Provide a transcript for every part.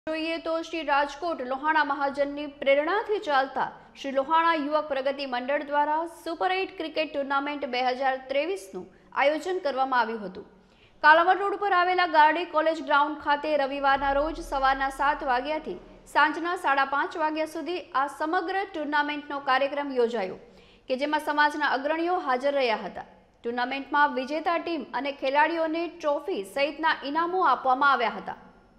જોઈએ તો શ્રી રાજકોટ લોહાણા મહાજનની પ્રેરણાથી ચાલતા શ્રી લોહાણા યુવક પ્રગતિ મંડળ દ્વારા સુપર 8 ક્રિકેટ ટુર્નામેન્ટ 2023નું આયોજન કરવામાં આવ્યું હતું। કાલાવડ રોડ પર આવેલા ગાર્ડી કોલેજ ગ્રાઉન્ડ ખાતે રવિવારના રોજ સવારના 7 વાગ્યાથી સાંજના 5:30 વાગ્યા સુધી આ સમગ્ર ટુર્નામેન્ટનો કાર્યક્રમ યોજાયો કે જેમાં સમાજના અગ્રણીઓ હાજર રહ્યા હતા। ટુર્નામેન્ટમાં વિજેતા ટીમ અને ખેલાડીઓને ટ્રોફી સહિતના ઇનામો આપવામાં આવ્યા હતા।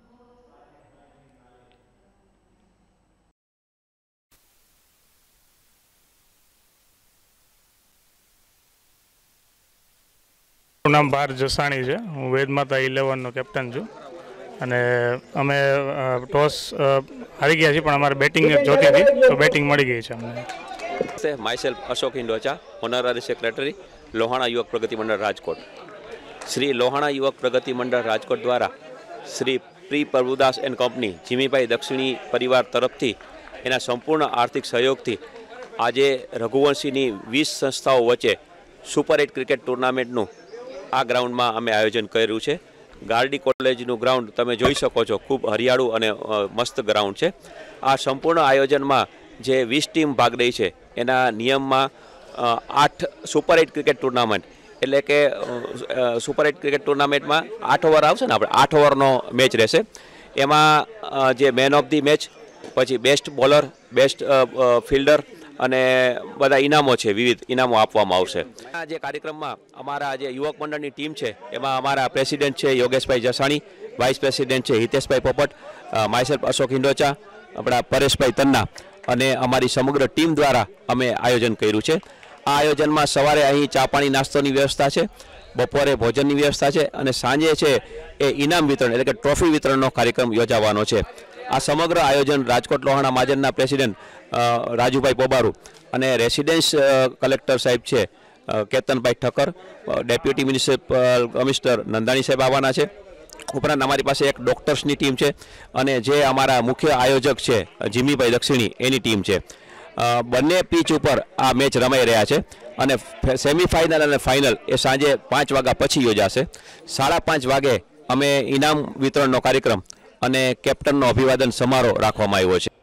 नाम बार जसाणी है। हूँ वेदमाता 11 नो कैप्टन छूँ अने अमे टॉस हारी गया पण अमारे बेटिंग जोती थी तो बेटिंग मળી गई है अमने। Myself Ashok Hindocha, honorary secretary Lohana Yuvak Pragati Mandal Rajkot. Shri Lohana Yuvak Pragati Mandal Rajkot द्वारा श्री प्री प्रभुदास एंड कंपनी जीमीभाई दक्षिणी परिवार तरफथी एना संपूर्ण आर्थिक सहयोगथी आजे रघुवंशीनी 20 संस्थाओं वच्चे सुपर 8 क्रिकेट टूर्नामेंटनुं आ ग्राउंड में अमे आयोजन कर्युं छे। गार्डी कॉलेजनुं ग्राउंड तमे जोई शको छो, खूब हरियाळू अने मस्त ग्राउंड छे। आ संपूर्ण आयोजन में जे 20 टीम भाग लई छे एना नियम में 8 सुपर 8 क्रिकेट टूर्नामेंट एटले के सुपर 8 क्रिकेट टूर्नामेंट में 8 ओवर आवशे ने, आपणे 8 ओवरनो मैच रहेशे। एमां जे मैन ऑफ दी मैच, पछी बेस्ट बॉलर, बेस्ट फील्डर અને બધા ઇનામો છે, વિવિધ ઇનામો આપવામાં આવશે। આ જે કાર્યક્રમમાં અમારા જે યુવક મંડળની ટીમ છે એમાં અમારા પ્રેસિડેન્ટ છે યોગેશભાઈ જસાણી, વાઇસ પ્રેસિડેન્ટ છે હિતેશભાઈ પોપટ, માયસેલ્ફ અશોક હિંડોચા, આપણા પરેશભાઈ તન્ના અને અમારી સમગ્ર ટીમ દ્વારા અમે આયોજન કર્યું છે। આ આયોજનમાં સવારે અહીં ચા પાણી નાસ્તોની વ્યવસ્થા છે, બપોરે ભોજનની વ્યવસ્થા છે અને સાંજે છે એ ઇનામ વિતરણ એટલે કે ટ્રોફી વિતરણનો કાર્યક્રમ યોજાવાનો છે। आ समग्र आयोजन राजकोट लोहाणा महाजनना प्रेसिडेंट राजूभाई पोबारू अने रेसिडेंस कलेक्टर साहेब छे Ketanbhai Thakkar, deputy municipal commissioner Nandani साहेब आवाना छे। उपरांत अमारी पासे एक डॉक्टर्सनी टीम छे अने जे अमारा मुख्य आयोजक छे जीमीभाई दक्षिणी एनी टीम छे। बंने पीच पर आ मैच रमाई रह्या छे अने सेमीफाइनल अने फाइनल ए सांजे 5 वाग्या पछी योजाशे। 5:30 वागे अमे इनाम वितरणनो कार्यक्रम અને કેપ્ટનનો અભિવાદન સમારોહ રાખવામાં આવ્યો છે।